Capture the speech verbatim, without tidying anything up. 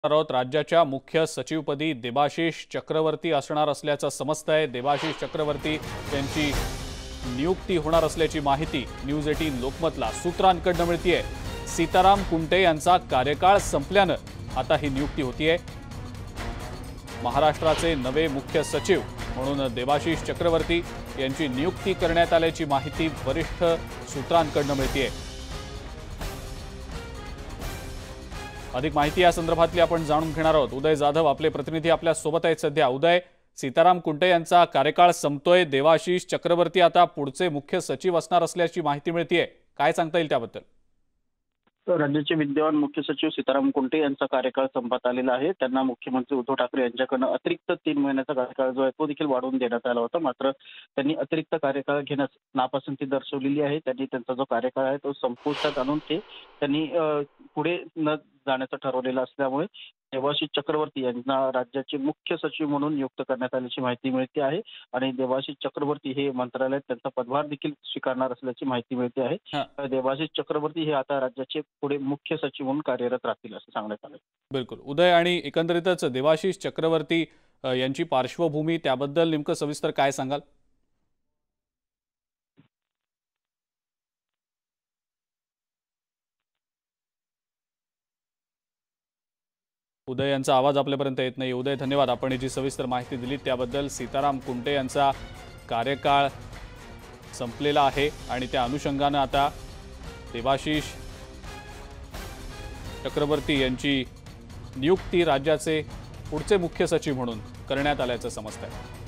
आहोत राज्याच्या मुख्य सचिवपदी देबाशिष चक्रवर्ती असणार असल्याचं समजतंय। देबाशिष चक्रवर्ती यांची नियुक्ती होणार असल्याची माहिती न्यूज अठरा लोकमतला सूत्रांकडून मिळतेय। सीताराम कुंटे यांचा कार्यकाळ संपल्यानं आता ही नियुक्ती होतीये। महाराष्ट्राचे नवे मुख्य सचिव म्हणून देबाशिष चक्रवर्ती यांची नियुक्ती करण्यात आल्याची माहिती वरिष्ठ सूत्रांकडून मिळतेय। अधिक माहिती या संदर्भातली आपण जाणून घेणार आहोत। उदय जाधव आपले प्रतिनिधी आपल्या सोबत आहेत सध्या। उदय, सीताराम कुंटे यांचा कार्यकाळ संपतोय, देबाशिष चक्रवर्ती आता पुढचे मुख्य सचिव असणार असल्याची माहिती मिळतेय, काय सांगता येईल त्याबद्दल? राज्याचे विद्यमान मुख्य सचिव सीताराम कुंटे यांचा कार्यकाळ संपत आलेला आहे। त्यांना मुख्यमंत्री उद्धव ठाकरे यांच्याकडून अतिरिक्त तीन महिन्याचा कार्यकाळ जो आहे तो देखील वाढवून देण्यात आला होता, मात्र त्यांनी अतिरिक्त कार्यकाळ घेण्यास नापसंती दर्शवलेली आहे। त्यांनी त्यांचा जो कार्यकाळ आहे तो संपुष्टात आणून ते त्यांनी पुढे न जाण्याचं ठरवलेलं असल्यामुळे देबाशिष चक्रवर्ती यांना राज्याचे मुख्य सचिव म्हणून नियुक्त करण्यात आल्याची माहिती मिळते आहे आणि देबाशिष चक्रवर्ती हे मंत्रालयात त्यांचा पदभार देखील स्वीकारणार असल्याची माहिती मिळते आहे। देबाशिष चक्रवर्ती हे आता राज्याचे पुढे मुख्य सचिव म्हणून कार्यरत राहतील असं सांगण्यात आलं। बिलकुल उदय, आणि एकंदरीतच देबाशिष चक्रवर्ती यांची पार्श्वभूमी त्याबद्दल नेमकं सविस्तर काय सांगाल? उदय यांचा आवाज आपल्यापर्यंत येत नाही। उदय, धन्यवाद, आपण जी सविस्तर माहिती दिली त्याबद्दल। सीताराम कुंटे यांचा कार्यकाळ संपलेला आहे आणि त्या अनुषंगाने आता देबाशिष चक्रवर्ती यांची नियुक्ती राज्याचे पुढचे मुख्य सचिव म्हणून करण्यात आल्याचं समजतंय।